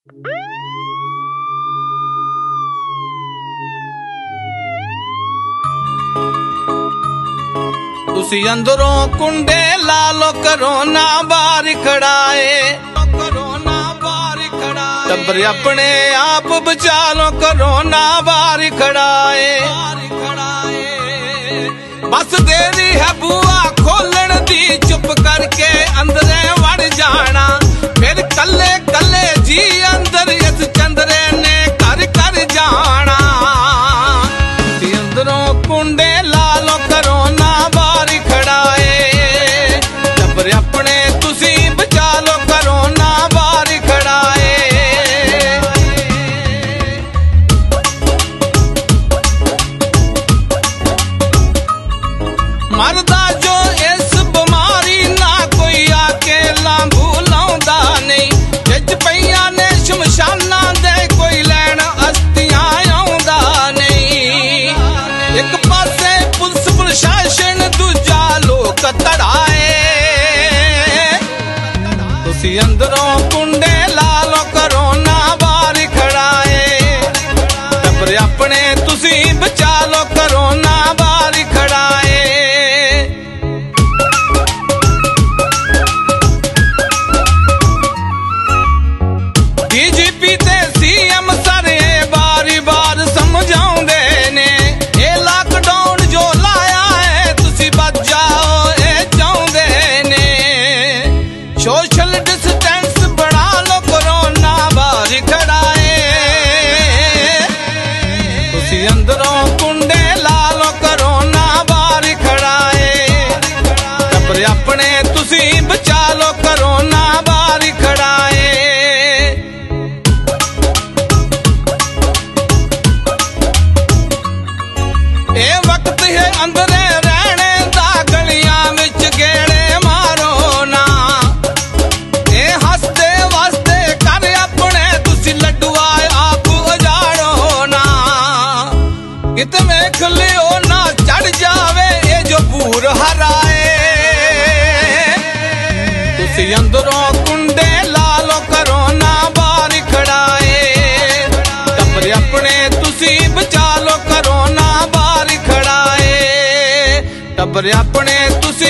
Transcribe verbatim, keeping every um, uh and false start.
तुसी अंदरों कुंडे ला लो, करोना बाहर खड़ाए, करोना बाहर खड़ाए। टब्बर अपने आप बचा लो, करोना बाहर खड़ाए। बस देरी है बुआ खोलन दी, चुप करके अंदरे वड़ जाना। फिर कल्ले कल्ले जी अंदर इस चंद्रे ने कर कर जाना। तुसी अंदरों कुंडे ला लो, करोना बाहर खड़ाए। टब्बर अपने तुसी बचा लो, करोना बाहर खड़ाए। मरदा जो इस बीमारी ना कोई आके लांभू लाउंदा नहीं। विच पईयां ने शमशाना दे कोई लैण अस्तियां आउंदा नहीं। एक पासे पुलिस प्रशासन, दूजा लोक तड़ाए। तुसी अंदरों कुंडे ला लो, करोना बाहर खड़ाए। टब्बर अपने तुसी बचा लो, करोना बाहर खड़ाए। डीजीपी ते सीएम सारे बारी बार समझाउंदे ने, ए लॉकडाउन जो लाया है तुसी बच जाओ ए चाहुंदे ने। सोशल डिस्टेंस बढ़ा लो, कोरोना बाहर खड़ाए। तुसी अंदरों कुंडे ला लो, कोरोना बाहर खड़ाए। टब्बर अपने तुसी बचा लो, कोरोना बाहर खड़ाए। ए वक्त है अंदरे रहने दा, गलियां विच गेड़े मारो ना। ए हसते वास्ते कर अपने तुसी लड्डुआ आप उजाड़ो ना। कित वेख लियो ना चढ़ जावे ए जो पूर हराए। तुसी अंदरों कुंडे ला लो, करोना बाहर खड़ाए। टब्बर अपने तुसी बचा लो, करोना बाहर खड़ाए। टब्बर अपने तुसी